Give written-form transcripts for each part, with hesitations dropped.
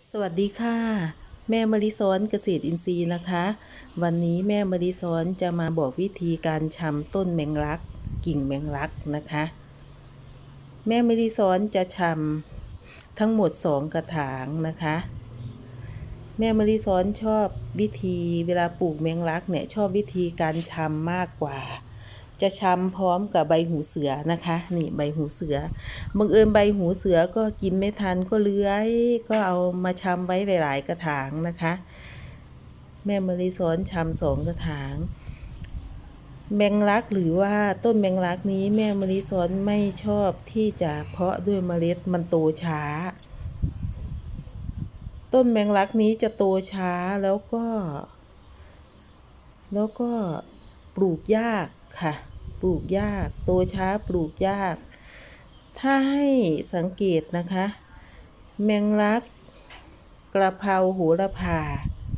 สวัสดีค่ะแม่มะลิซ้อนเกษตรอินทรีย์นะคะวันนี้แม่มะลิซ้อนจะมาบอกวิธีการชำต้นแมงลักกิ่งแมงลักนะคะแม่มะลิซ้อนจะชำทั้งหมด2กระถางนะคะแม่มะลิซ้อนชอบวิธีเวลาปลูกแมงลักเนี่ยชอบวิธีการชำมากกว่าจะชำพร้อมกับใบหูเสือนะคะนี่ใบหูเสือบังเอิญใบหูเสือก็กินไม่ทันก็เลื้อยก็เอามาชำไว้หลายๆกระถางนะคะแม่มะลิซ้อนชำ2กระถางแมงลักหรือว่าต้นแมงลักนี้แม่มะลิซ้อนไม่ชอบที่จะเพาะด้วยเมล็ดมันโตช้าต้นแมงลักนี้จะโตช้าแล้วก็ปลูกยากค่ะปลูกยากโตช้าปลูกยากถ้าให้สังเกตนะคะแมงลักกระเพราโหระพา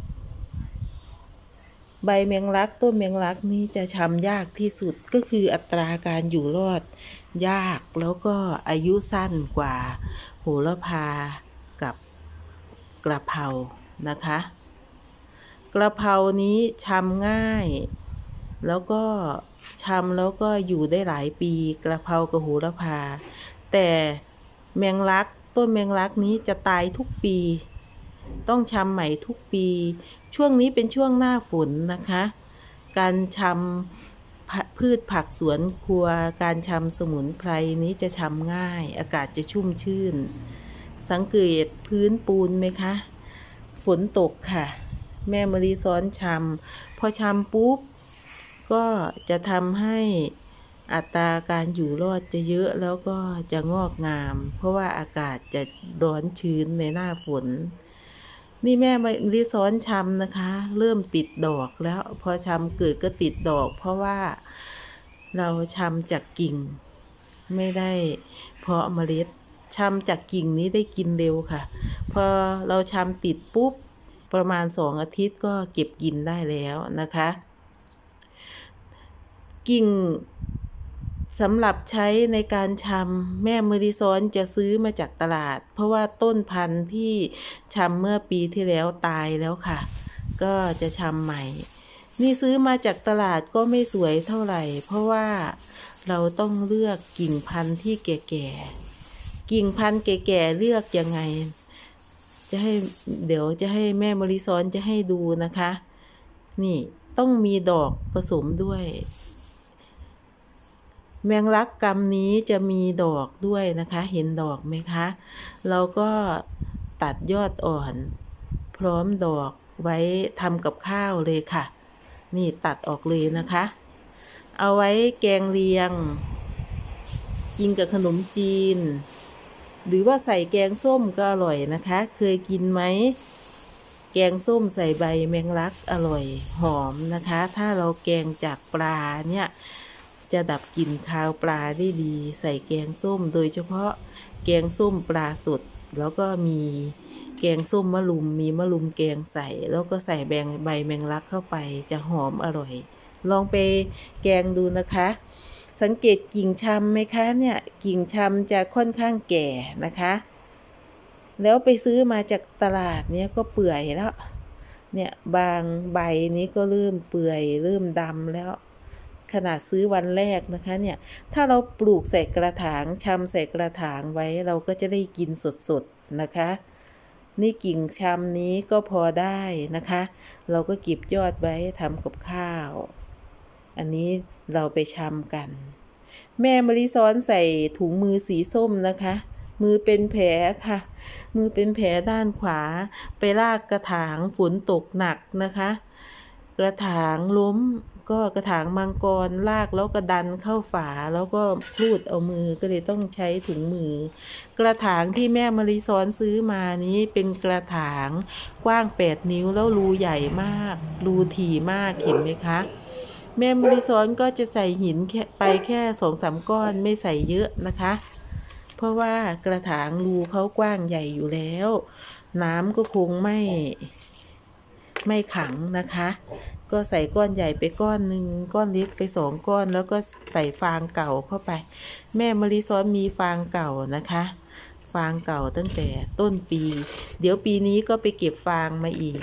ใบแมงลักต้นแมงลักนี้จะชำยากที่สุดก็คืออัตราการอยู่รอดยากแล้วก็อายุสั้นกว่าโหระพากับกระเพรานะคะกระเพรานี้ชำง่ายแล้วก็ชำแล้วก็อยู่ได้หลายปีกระเพรากับโหระพาแต่แมงลักต้นแมงลักนี้จะตายทุกปีต้องชำใหม่ทุกปีช่วงนี้เป็นช่วงหน้าฝนนะคะการชำพืชผักสวนครัวการชำสมุนไพรนี้จะชำง่ายอากาศจะชุ่มชื่นสังเกตพื้นปูนไหมคะฝนตกค่ะแม่มะลิซ้อนชำพอชำปุ๊บก็จะทำให้อัตราการอยู่รอดจะเยอะแล้วก็จะงอกงามเพราะว่าอากาศจะร้อนชื้นในหน้าฝนนี่แม่มะลิซ้อนชำนะคะเริ่มติดดอกแล้วพอชำเกิดก็ติดดอกเพราะว่าเราชำจากกิ่งไม่ได้เพาะเมล็ดชำจากกิ่งนี้ได้กินเร็วค่ะพอเราชำติดปุ๊บประมาณ2 อาทิตย์ก็เก็บกินได้แล้วนะคะกิ่งสำหรับใช้ในการชำแม่มะลิซ้อนจะซื้อมาจากตลาดเพราะว่าต้นพันธุ์ที่ชำเมื่อปีที่แล้วตายแล้วค่ะก็จะชำใหม่นี่ซื้อมาจากตลาดก็ไม่สวยเท่าไหร่เพราะว่าเราต้องเลือกกิ่งพันธุ์ที่แก่ๆกิ่งพันธุ์แก่ๆเลือกยังไงเดี๋ยวจะให้แม่มะลิซ้อนจะให้ดูนะคะนี่ต้องมีดอกผสมด้วยแมงลักกำนี้จะมีดอกด้วยนะคะเห็นดอกไหมคะเราก็ตัดยอดอ่อนพร้อมดอกไว้ทำกับข้าวเลยค่ะนี่ตัดออกเลยนะคะเอาไว้แกงเลียงกินกับขนมจีนหรือว่าใส่แกงส้มก็อร่อยนะคะเคยกินไหมแกงส้มใส่ใบแมงลักอร่อยหอมนะคะถ้าเราแกงจากปลาเนี่ยจะดับกลิ่นคาวปลาได้ดีใส่แกงส้มโดยเฉพาะแกงส้มปลาสดแล้วก็มีแกงส้มมะรุมมีมะรุมแกงใส่แล้วก็ใส่ใบแมงลักเข้าไปจะหอมอร่อยลองไปแกงดูนะคะสังเกตกิ่งชำไหมคะเนี่ยกิ่งชำจะค่อนข้างแก่นะคะแล้วไปซื้อมาจากตลาดเนี้ยก็เปื่อยแล้วเนี่ยบางใบนี้ก็เริ่มเปื่อยเริ่มดำแล้วขนาดซื้อวันแรกนะคะเนี่ยถ้าเราปลูกใส่กระถางชำใส่กระถางไว้เราก็จะได้กินสดๆนะคะนี่กิ่งชำนี้ก็พอได้นะคะเราก็เก็บยอดไว้ทำกับข้าวอันนี้เราไปชำกันแม่มะลิซ้อนใส่ถุงมือสีส้มนะคะมือเป็นแผลค่ะมือเป็นแผลด้านขวาไปลากกระถางฝนตกหนักนะคะกระถางล้มก็กระถางมังกรลากแล้วก็ดันเข้าฝาแล้วก็พลูดเอามือก็เลยต้องใช้ถุงมือกระถางที่แม่มะลิซ้อนซื้อมานี้เป็นกระถางกว้าง8 นิ้วแล้วรูใหญ่มากรูถี่มากเห็นไหมคะแม่มะลิซ้อนก็จะใส่หินไปแค่2-3 ก้อนไม่ใส่เยอะนะคะเพราะว่ากระถางรูเขากว้างใหญ่อยู่แล้วน้ำก็คงไม่ขังนะคะก็ใส่ก้อนใหญ่ไปก้อนหนึ่งก้อนเล็กไป2 ก้อนแล้วก็ใส่ฟางเก่าเข้าไปแม่มะลิซ้อนมีฟางเก่านะคะฟางเก่าตั้งแต่ต้นปีเดี๋ยวปีนี้ก็ไปเก็บฟางมาอีก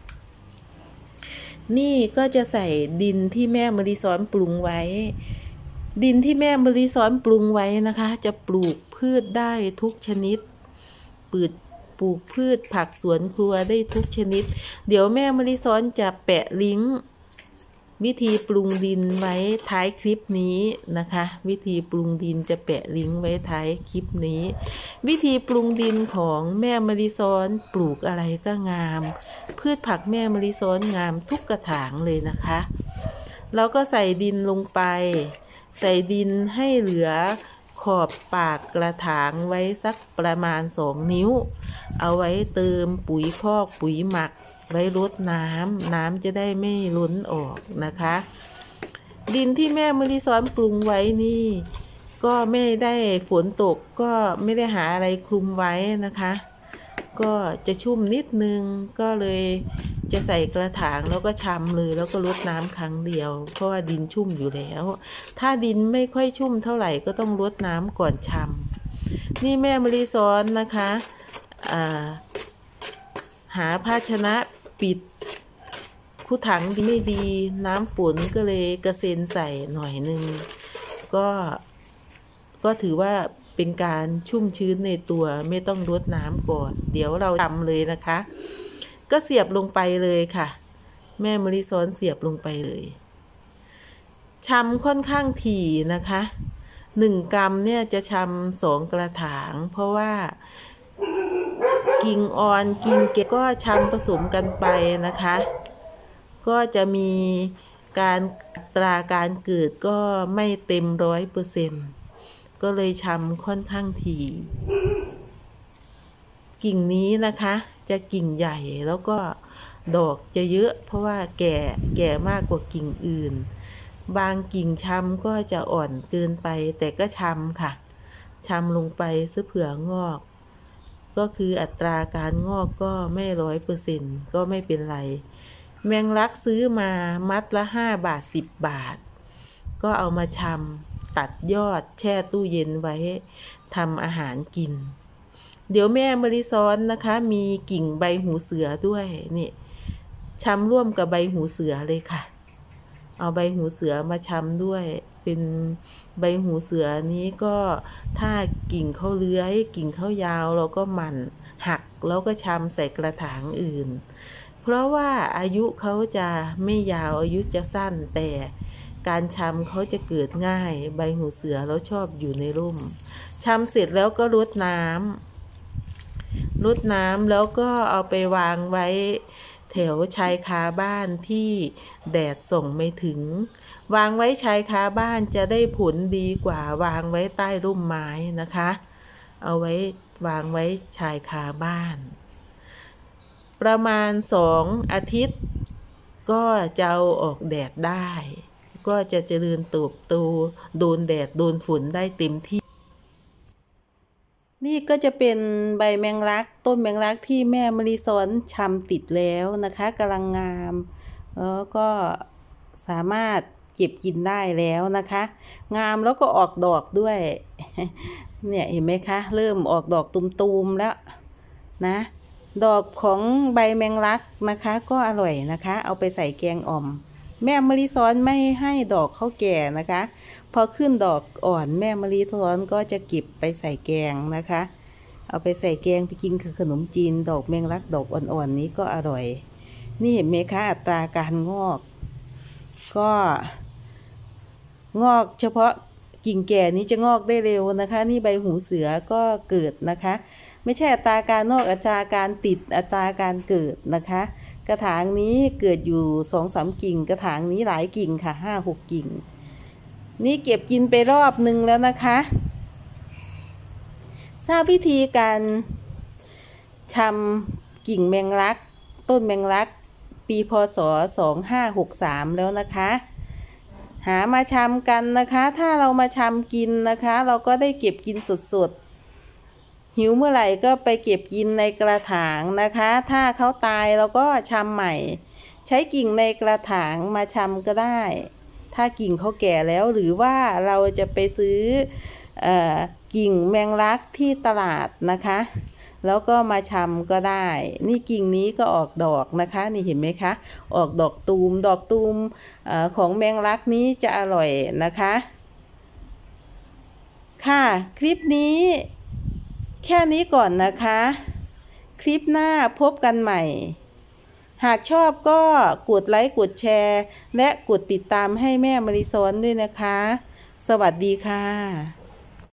นี่ก็จะใส่ดินที่แม่มะลิซ้อนปรุงไว้ดินที่แม่มะลิซ้อนปรุงไว้นะคะจะปลูกพืชได้ทุกชนิดปลูกพืชผักสวนครัวได้ทุกชนิดเดี๋ยวแม่มะลิซ้อนจะแปะลิงก์วิธีปรุงดินไว้ท้ายคลิปนี้นะคะวิธีปรุงดินจะแปะลิงก์ไว้ท้ายคลิปนี้วิธีปรุงดินของแม่มะลิซ้อนปลูกอะไรก็งามพืชผักแม่มะลิซ้อนงามทุกกระถางเลยนะคะเราก็ใส่ดินลงไปใส่ดินให้เหลือขอบปากกระถางไว้สักประมาณ2 นิ้วเอาไว้เติมปุ๋ยคอกปุ๋ยหมักไว้รดน้ำจะได้ไม่ล้นออกนะคะดินที่แม่มะลิซ้อนปรุงไว้นี่ก็ไม่ได้ฝนตกก็ไม่ได้หาอะไรคลุมไว้นะคะก็จะชุ่มนิดนึงก็เลยจะใส่กระถางแล้วก็ชำเลยแล้วก็รดน้ำครั้งเดียวเพราะว่าดินชุ่มอยู่แล้วถ้าดินไม่ค่อยชุ่มเท่าไหร่ก็ต้องรดน้ำก่อนชำนี่แม่มะลิซ้อนนะคะหาภาชนะปิดคู่ถังดีไม่ดีน้ำฝนก็เลยกระเซ็นใส่หน่อยนึงก็ถือว่าเป็นการชุ่มชื้นในตัวไม่ต้องรดน้ำก่อนเดี๋ยวเราทำเลยนะคะก็เสียบลงไปเลยค่ะแม่มะลิซ้อนเสียบลงไปเลยชำค่อนข้างถี่นะคะ1 กรัมเนี่ยจะชำ2 กระถางเพราะว่ากิ่งอ่อนกิ่งเกก็ชำผสมกันไปนะคะก็จะมีการอัตราการเกิดก็ไม่เต็ม100%ก็เลยชำค่อนข้างถี่กิ่งนี้นะคะจะกิ่งใหญ่แล้วก็ดอกจะเยอะเพราะว่าแก่มากกว่ากิ่งอื่นบางกิ่งชำก็จะอ่อนเกินไปแต่ก็ชำค่ะชำลงไปซะเผื่องอกก็คืออัตราการงอกก็ไม่100%ก็ไม่เป็นไรแมงลักซื้อมามัดละ5 บาท10 บาทก็เอามาชำตัดยอดแช่ตู้เย็นไว้ทำอาหารกินเดี๋ยวแม่มะลิซ้อนนะคะมีกิ่งใบหูเสือด้วยนี่ชำร่วมกับใบหูเสือเลยค่ะเอาใบหูเสือมาชำด้วยเป็นใบหูเสือนี้ก็ถ้ากิ่งเขาเลื้อยกิ่งเขายาวเราก็หมั่นหักแล้วก็ชำใส่กระถางอื่นเพราะว่าอายุเขาจะไม่ยาวอายุจะสั้นแต่การชำเขาจะเกิดง่ายใบหูเสือแล้วชอบอยู่ในร่มชำเสร็จแล้วก็รดน้ำแล้วก็เอาไปวางไว้แถวชายคาบ้านที่แดดส่องไม่ถึงวางไว้ชายคาบ้านจะได้ผลดีกว่าวางไว้ใต้ร่มไม้นะคะเอาไว้วางไว้ชายคาบ้านประมาณ2 อาทิตย์ก็จะเอาออกแดดได้ก็จะเจริญเติบโตโดนแดดโดนฝนได้เต็มที่นี่ก็จะเป็นใบแมงลักต้นแมงลักที่แม่มะลิซ้อนชำติดแล้วนะคะกำลังงามแล้วก็สามารถเก็บกินได้แล้วนะคะงามแล้วก็ออกดอกด้วยเนี่ยเห็นไหมคะเริ่มออกดอกตุมๆแล้วนะดอกของใบแมงลักนะคะก็อร่อยนะคะเอาไปใส่แกงอ่อมแม่มะลิซ้อนไม่ให้ดอกเขาแก่นะคะพอขึ้นดอกอ่อนแม่มะลิซ้อนก็จะเก็บไปใส่แกงนะคะเอาไปใส่แกงไปกินกับขนมจีนดอกแมงลักดอกอ่อนๆนี้ก็อร่อยนี่เห็นไหมคะอัตราการงอกก็งอกเฉพาะกิ่งแก่นี้จะงอกได้เร็วนะคะนี่ใบหูเสือก็เกิดนะคะไม่ใช่อัตราการงอกอัตราการติดอัตราการเกิดนะคะกระถางนี้เกิดอยู่2-3 กิ่งกระถางนี้หลายกิ่งค่ะ5-6 กิ่งนี่เก็บกินไปรอบนึงแล้วนะคะทราบวิธีการชำกิ่งแมงลักต้นแมงลักปีพ.ศ. 2563แล้วนะคะหามาชำกันนะคะถ้าเรามาชำกินนะคะเราก็ได้เก็บกินสดๆหิวเมื่อไหร่ก็ไปเก็บกินในกระถางนะคะถ้าเขาตายเราก็ชำใหม่ใช้กิ่งในกระถางมาชำก็ได้ถ้ากิ่งเขาแก่แล้วหรือว่าเราจะไปซื้อกิ่งแมงลักที่ตลาดนะคะแล้วก็มาชำก็ได้นี่กิ่งนี้ก็ออกดอกนะคะนี่เห็นไหมคะออกดอกตูมของแมงลักนี้จะอร่อยนะคะค่ะคลิปนี้แค่นี้ก่อนนะคะคลิปหน้าพบกันใหม่หากชอบก็กดไลค์กดแชร์และกดติดตามให้แม่มะลิซ้อนด้วยนะคะสวัสดีค่ะ